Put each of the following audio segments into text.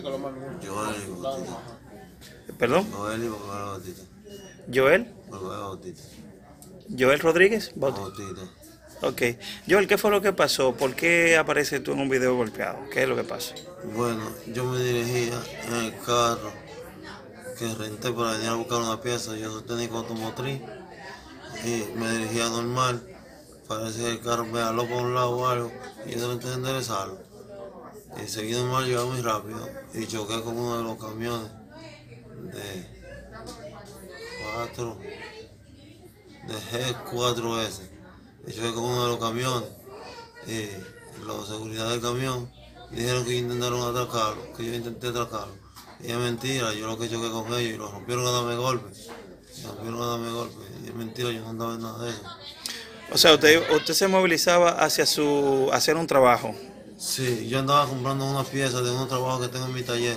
Joel Bautista. ¿Perdón? Joel Bautista. ¿Joel? Bautista. ¿Joel Rodríguez? Bautista. Ok. Joel, ¿qué fue lo que pasó? ¿Por qué apareces tú en un video golpeado? ¿Qué es lo que pasa? Bueno, yo me dirigía en el carro que renté para venir a buscar una pieza. Yo soy técnico automotriz y me dirigía normal. Parece que el carro me jaló por un lado o algo y yo intenté enderezarlo. Y seguí normal, yo iba muy rápido y choqué con uno de los camiones de 4, de G4S. Y choqué con uno de los camiones y los de seguridad del camión dijeron que intentaron atracarlo, que yo intenté atracarlo. Y es mentira, yo lo que choqué con ellos y los rompieron a darme golpes. Y es mentira, yo no andaba en nada de eso. O sea, usted se movilizaba hacia hacer un trabajo. Sí, yo andaba comprando unas piezas de unos trabajos que tengo en mi taller.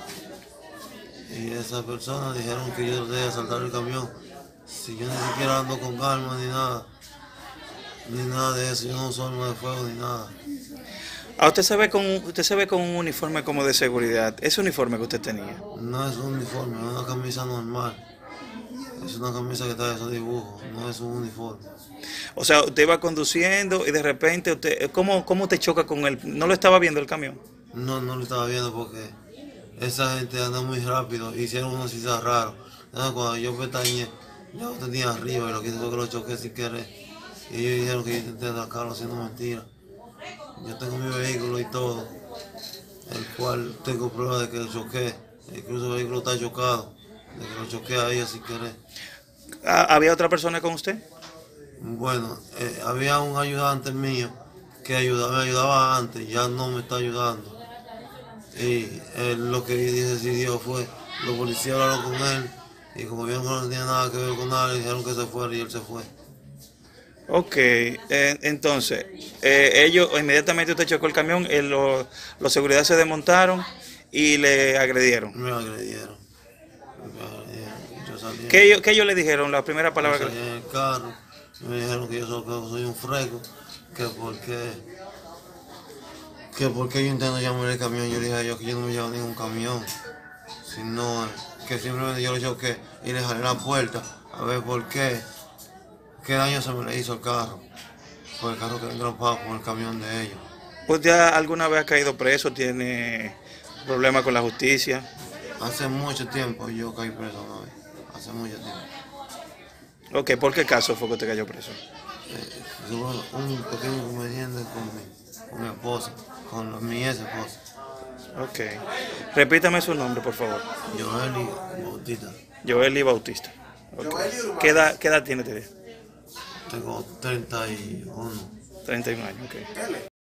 Y esas personas dijeron que yo traté de asaltar el camión. Si yo ni siquiera ando con armas ni nada de eso, yo no uso armas de fuego ni nada. Usted se ve con un uniforme como de seguridad. ¿Ese uniforme que usted tenía? No es un uniforme, es una camisa normal. Es una camisa que está de esos dibujos, no es un uniforme. O sea, usted iba conduciendo y de repente ¿cómo te choca con él? ¿No lo estaba viendo el camión? No, no lo estaba viendo porque esa gente anda muy rápido, hicieron unos cosas raros. Entonces, cuando yo pestañé, yo lo tenía arriba y lo que hice fue que lo choqué sin querer. Y ellos dijeron que yo intenté atacarlo haciendo mentiras. Yo tengo mi vehículo y todo, el cual tengo pruebas de que lo choqué. Incluso el vehículo está chocado, de que lo choqué a ellos sin querer. ¿Había otra persona con usted? Bueno, había un ayudante mío que me ayudaba antes, ya no me está ayudando. Y él lo que decidió fue, los policías hablaron con él y como vieron que no tenía nada que ver con nada, le dijeron que se fuera y él se fue. Ok, entonces, ellos, inmediatamente usted chocó el camión, los seguridad se desmontaron y le agredieron. Me agredieron. Yo salí, ¿Qué ellos le dijeron? La primera palabra yo salí en el carro y me dijeron que yo soy un freco, que porque yo intento llamar el camión. Yo le dije a ellos que yo no me llevo ningún camión, sino que simplemente yo lo choqué y le jalé la puerta a ver qué daño se me le hizo al carro, por el carro que entró con el camión de ellos. ¿Usted alguna vez ha caído preso? ¿Tiene problemas con la justicia? Hace mucho tiempo yo caí preso una vez, hace mucho tiempo. Ok, ¿por qué caso fue que usted cayó preso? Tuve un pequeño inconveniente con mi esposa, mi ex esposa. Ok. Repítame su nombre, por favor. Joel Bautista. Joel Bautista. Okay. ¿Qué edad tiene usted? Tengo 31. 31 años, ok.